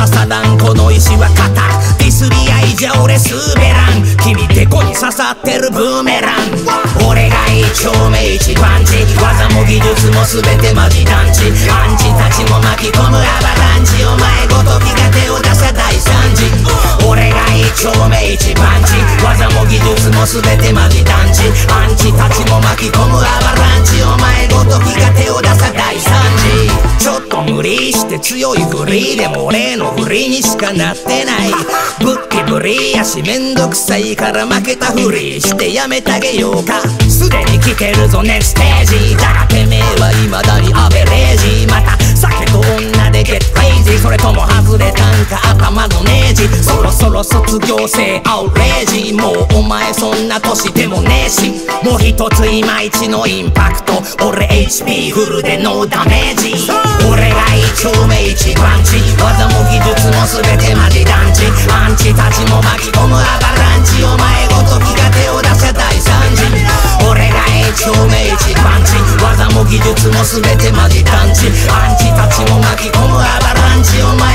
刺さらんこの石は硬く、ディスり合いじゃ俺滑らん。君デコに刺さってるブーメラン。俺が一丁目一パンチ、技も技術も全てマジ団地。アンチたちも巻き込むアバランチ。お前ごときが手を出せ大惨事。俺が一丁目一パンチ、技も技術も全てマジ団地。アンチたちも巻き込むアバランチ。お前ごときが手を出せ大惨事。ちょっと無理して強いフリーでも俺のフリーにしかなってない。ぶっきぶりやしめんどくさいから負けたふりしてやめてあげようか。すでに来てるぞネステージ。だがてめえは未だにアベレージ。また酒と女でゲットクレイジー。それとも外れたんか頭のネジ。そろそろ卒業生アウレージ。もうお前そんな年でもねえし。もう一ついまいちのインパクト。俺 HP フルでノーダメージ。俺が一丁目一パンチ、技も技術も全てマジ団地。アンチたちも巻き込むアバランチ。お前ごときが手を出せ大惨事。俺が一丁目一パンチ、技も技術も全てマジ団地。アンチたちも巻き込むアバランチ。お前